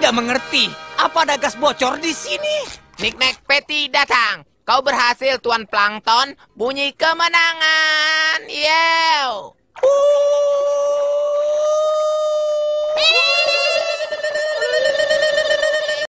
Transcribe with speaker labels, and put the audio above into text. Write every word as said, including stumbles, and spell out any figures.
Speaker 1: tidak mengerti. Apa ada gas bocor di sini?
Speaker 2: Nick-Nack Patty datang. Kau berhasil, Tuan Plankton. Bunyi kemenangan. Yew.
Speaker 1: Uh.